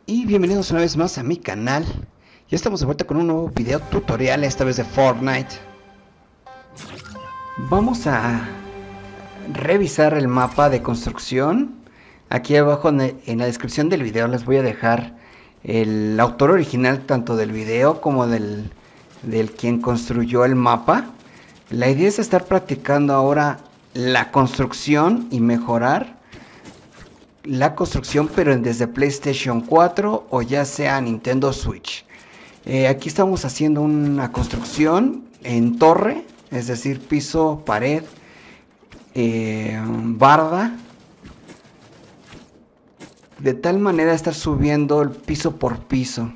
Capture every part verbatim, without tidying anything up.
Y bienvenidos una vez más a mi canal. Ya estamos de vuelta con un nuevo video tutorial, esta vez de Fortnite. Vamos a revisar el mapa de construcción. Aquí abajo en la descripción del video les voy a dejar el autor original tanto del video como del, del quien construyó el mapa. La idea es estar practicando ahora la construcción y mejorar la construcción, pero desde PlayStation cuatro o ya sea Nintendo Switch. Eh, aquí estamos haciendo una construcción en torre, es decir, piso, pared, eh, barda, de tal manera estar subiendo el piso por piso.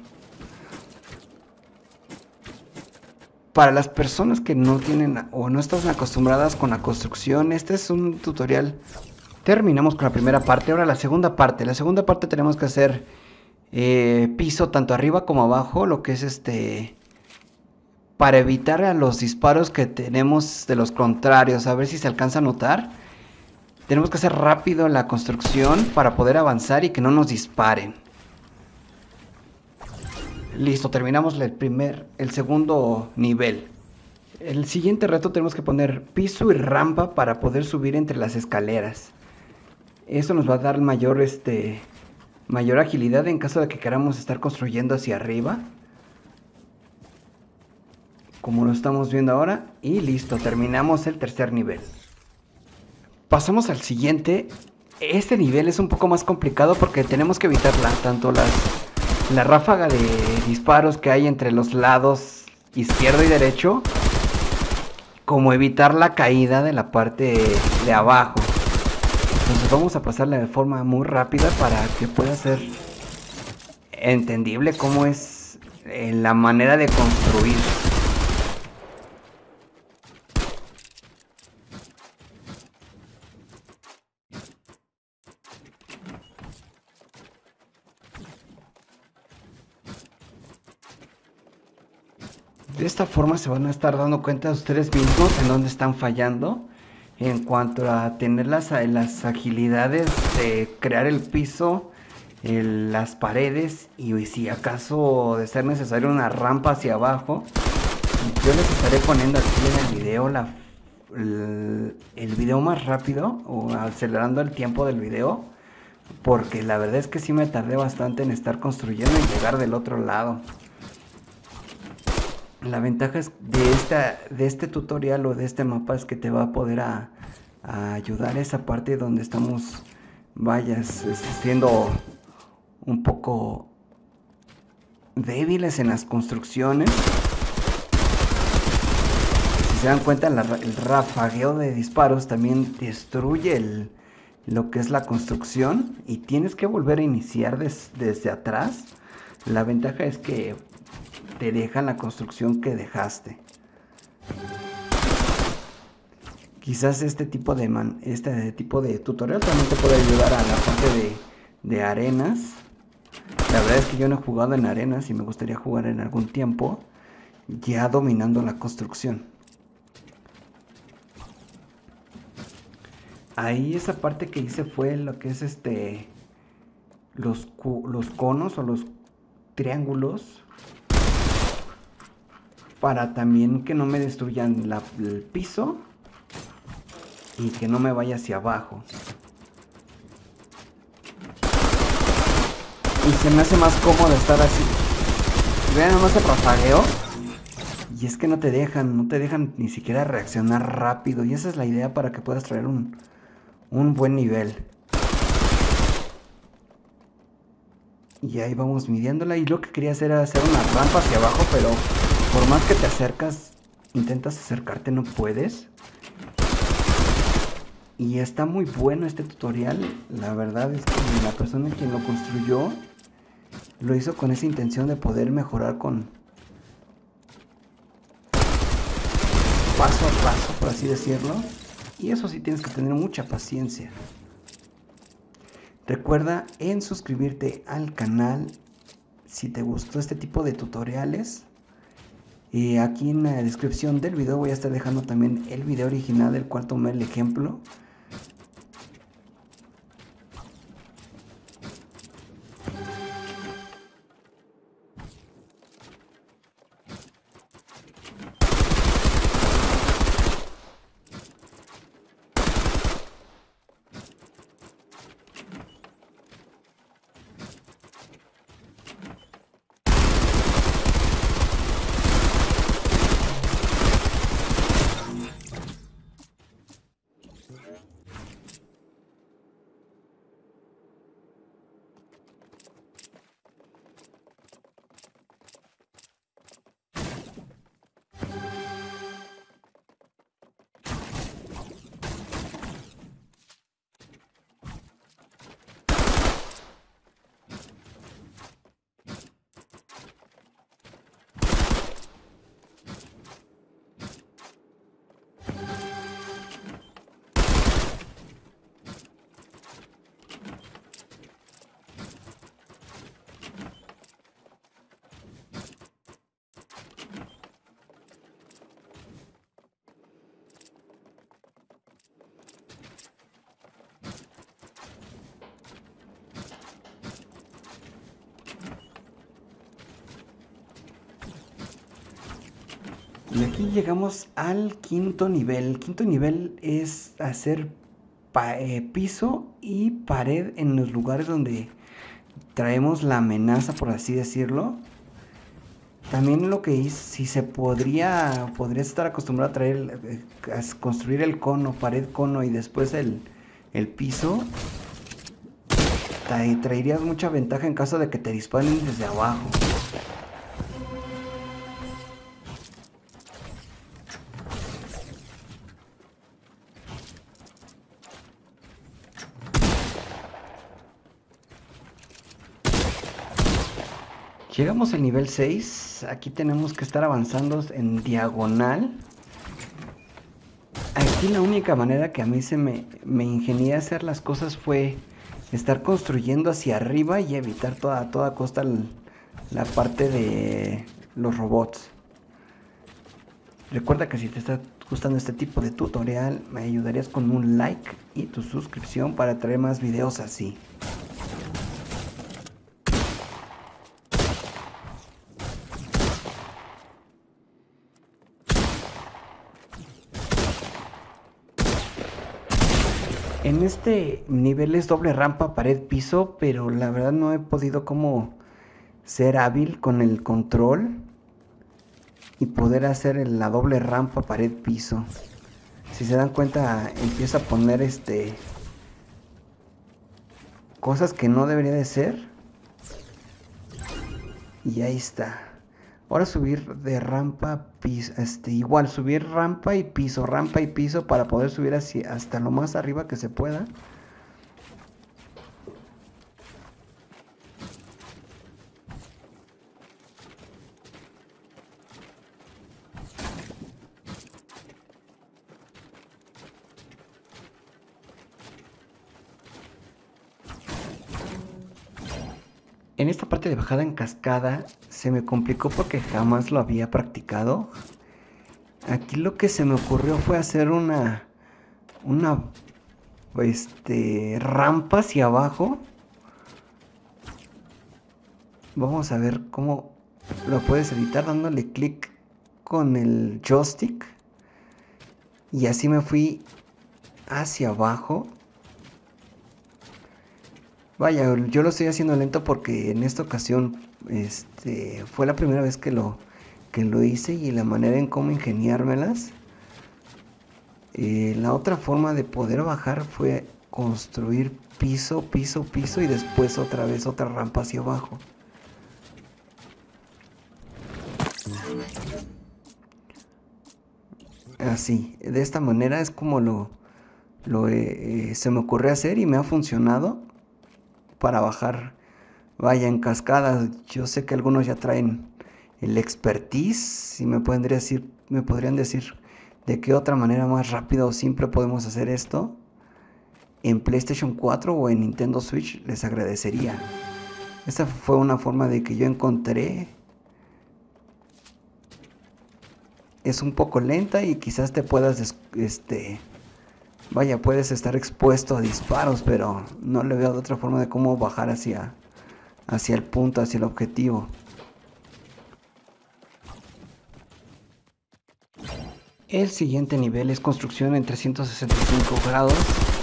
Para las personas que no tienen o no están acostumbradas con la construcción, este es un tutorial. Terminamos con la primera parte. Ahora la segunda parte. La segunda parte tenemos que hacer eh, piso tanto arriba como abajo, lo que es este, para evitar a los disparos que tenemos de los contrarios. A ver si se alcanza a notar. Tenemos que hacer rápido la construcción para poder avanzar y que no nos disparen. Listo, terminamos el primer, el segundo nivel. El siguiente reto tenemos que poner piso y rampa para poder subir entre las escaleras. Eso nos va a dar mayor, este, mayor agilidad en caso de que queramos estar construyendo hacia arriba. Como lo estamos viendo ahora. Y listo, terminamos el tercer nivel. Pasamos al siguiente. Este nivel es un poco más complicado porque tenemos que evitar la, tanto las, la ráfaga de disparos que hay entre los lados izquierdo y derecho, como evitar la caída de la parte de abajo. Entonces vamos a pasarla de forma muy rápida para que pueda ser entendible cómo es eh, la manera de construir. De esta forma se van a estar dando cuenta ustedes mismos en dónde están fallando. En cuanto a tener las, las agilidades de crear el piso, el, las paredes y si acaso de ser necesario una rampa hacia abajo, yo les estaré poniendo aquí en el video la, el, el video más rápido o acelerando el tiempo del video, porque la verdad es que sí me tardé bastante en estar construyendo y llegar del otro lado. La ventaja es de, esta, de este tutorial o de este mapa es que te va a poder a, a ayudar a esa parte donde estamos, vayas, siendo un poco débiles en las construcciones. Si se dan cuenta, la, el rafagueo de disparos también destruye el, lo que es la construcción y tienes que volver a iniciar des, desde atrás. La ventaja es que te dejan la construcción que dejaste. Quizás este tipo de man, este tipo de tutorial también te puede ayudar a la parte de, de arenas. La verdad es que yo no he jugado en arenas y me gustaría jugar en algún tiempo ya dominando la construcción. Ahí esa parte que hice fue lo que es este los, los conos o los triángulos, para también que no me destruyan la, el piso y que no me vaya hacia abajo. Y se me hace más cómodo estar así. Vean nomás el rafagueo. Y es que no te dejan, no te dejan ni siquiera reaccionar rápido. Y esa es la idea para que puedas traer un, un buen nivel. Y ahí vamos midiéndola. Y lo que quería hacer era hacer una rampa hacia abajo, pero por más que te acercas, intentas acercarte, no puedes. Y está muy bueno este tutorial. La verdad es que la persona quien lo construyó lo hizo con esa intención de poder mejorar con paso a paso, por así decirlo. Y eso sí, tienes que tener mucha paciencia. Recuerda en suscribirte al canal si te gustó este tipo de tutoriales. Y aquí en la descripción del video voy a estar dejando también el video original del cual tomé el ejemplo. Y aquí llegamos al quinto nivel. El quinto nivel es hacer eh, piso y pared en los lugares donde traemos la amenaza, por así decirlo. También lo que hice, si se podría, podría estar acostumbrado a traer, eh, a construir el cono, pared cono y después el, el piso. Tra traerías mucha ventaja en caso de que te disparen desde abajo. Llegamos al nivel seis, aquí tenemos que estar avanzando en diagonal. Aquí la única manera que a mí se me, me ingenié a hacer las cosas fue estar construyendo hacia arriba y evitar toda, a toda costa el, la parte de los robots. Recuerda que si te está gustando este tipo de tutorial, me ayudarías con un like y tu suscripción para traer más videos así. En este nivel es doble rampa, pared, piso, pero la verdad no he podido como ser hábil con el control y poder hacer la doble rampa, pared, piso. Si se dan cuenta, empiezo a poner este cosas que no debería de ser. Y ahí está. Ahora subir de rampa, piso, este, igual subir rampa y piso, rampa y piso para poder subir hacia, hasta lo más arriba que se pueda. En esta parte de bajada en cascada se me complicó porque jamás lo había practicado. Aquí lo que se me ocurrió fue hacer una una este rampa hacia abajo. Vamos a ver cómo lo puedes editar dándole clic con el joystick. Y así me fui hacia abajo. Vaya, yo lo estoy haciendo lento porque en esta ocasión este, fue la primera vez que lo, que lo hice y la manera en cómo ingeniármelas. Eh, la otra forma de poder bajar fue construir piso, piso, piso y después otra vez otra rampa hacia abajo. Así, de esta manera es como lo, lo eh, se me ocurrió hacer y me ha funcionado para bajar, vaya, en cascadas. Yo sé que algunos ya traen el expertise y me podrían decir, me podrían decir de qué otra manera más rápida o simple podemos hacer esto. En PlayStation cuatro o en Nintendo Switch les agradecería. Esta fue una forma de que yo encontré. Es un poco lenta y quizás te puedas, este, vaya, puedes estar expuesto a disparos, pero no le veo de otra forma de cómo bajar hacia, hacia el punto, hacia el objetivo. El siguiente nivel es construcción en trescientos sesenta y cinco grados.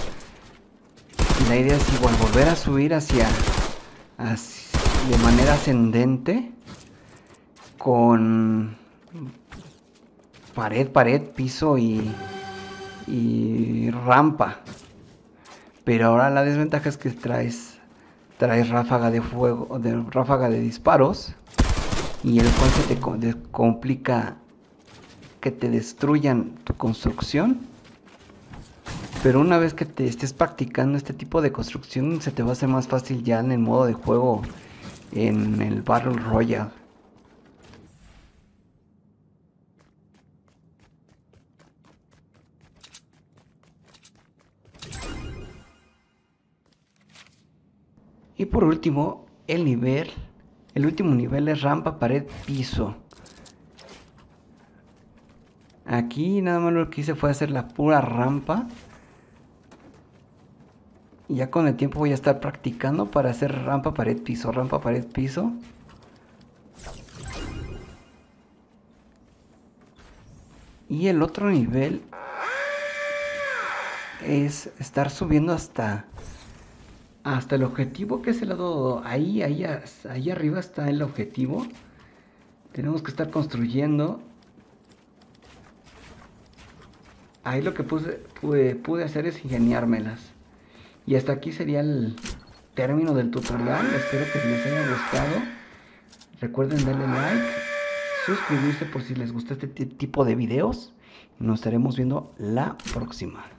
Y la idea es igual volver a subir hacia, hacia de manera ascendente con pared, pared, piso y, y rampa. Pero ahora la desventaja es que traes, traes ráfaga de fuego, de ráfaga de disparos. Y el cual se te, te complica que te destruyan tu construcción. Pero una vez que te estés practicando este tipo de construcción, se te va a hacer más fácil ya en el modo de juego en el Battle Royale. Y por último, el nivel, el último nivel es rampa, pared, piso. Aquí nada más lo que hice fue hacer la pura rampa. Y ya con el tiempo voy a estar practicando para hacer rampa, pared, piso, rampa, pared, piso. Y el otro nivel es estar subiendo hasta hasta el objetivo, que es el lado ahí, ahí, ahí arriba está el objetivo. Tenemos que estar construyendo. Ahí lo que puse, pude, pude hacer es ingeniármelas. Y hasta aquí sería el término del tutorial. Espero que les haya gustado. Recuerden darle like, suscribirse por si les gusta este tipo de videos. Nos estaremos viendo la próxima.